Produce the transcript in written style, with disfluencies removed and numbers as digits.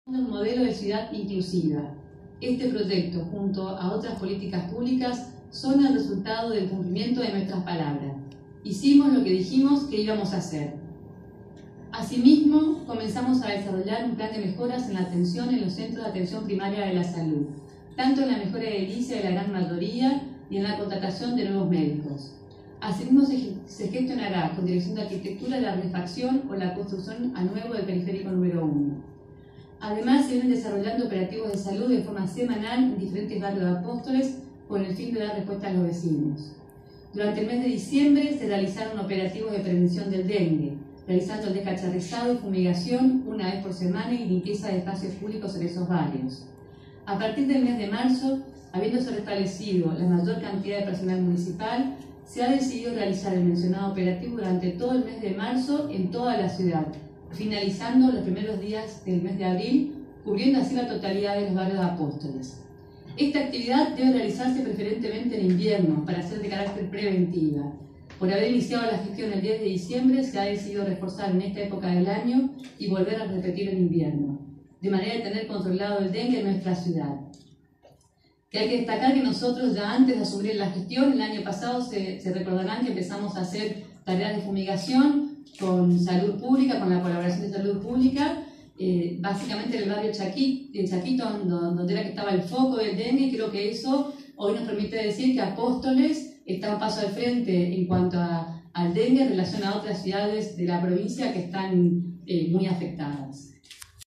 Un modelo de ciudad inclusiva. Este proyecto, junto a otras políticas públicas, son el resultado del cumplimiento de nuestras palabras. Hicimos lo que dijimos que íbamos a hacer. Asimismo, comenzamos a desarrollar un plan de mejoras en la atención en los centros de atención primaria de la salud, tanto en la mejora edilicia de la gran mayoría y en la contratación de nuevos médicos. Asimismo, se gestionará con Dirección de Arquitectura la refacción o la construcción a nuevo del periférico número 1. Además, se vienen desarrollando operativos de salud de forma semanal en diferentes barrios de Apóstoles con el fin de dar respuesta a los vecinos. Durante el mes de diciembre se realizaron operativos de prevención del dengue, realizando el descacharrizado y fumigación una vez por semana y limpieza de espacios públicos en esos barrios. A partir del mes de marzo, habiéndose restablecido la mayor cantidad de personal municipal, se ha decidido realizar el mencionado operativo durante todo el mes de marzo en toda la ciudad, finalizando los primeros días del mes de abril, cubriendo así la totalidad de los barrios de Apóstoles. Esta actividad debe realizarse preferentemente en invierno para ser de carácter preventiva. Por haber iniciado la gestión el 10 de diciembre, se ha decidido reforzar en esta época del año y volver a repetir en invierno, de manera de tener controlado el dengue en nuestra ciudad. Que hay que destacar que nosotros ya antes de asumir la gestión, el año pasado se recordarán que empezamos a hacer tareas de fumigación con salud pública, con la colaboración de salud pública, básicamente en el barrio Chaquito, donde era que estaba el foco del dengue, y creo que eso hoy nos permite decir que Apóstoles está un paso al frente en cuanto al dengue en relación a otras ciudades de la provincia que están muy afectadas.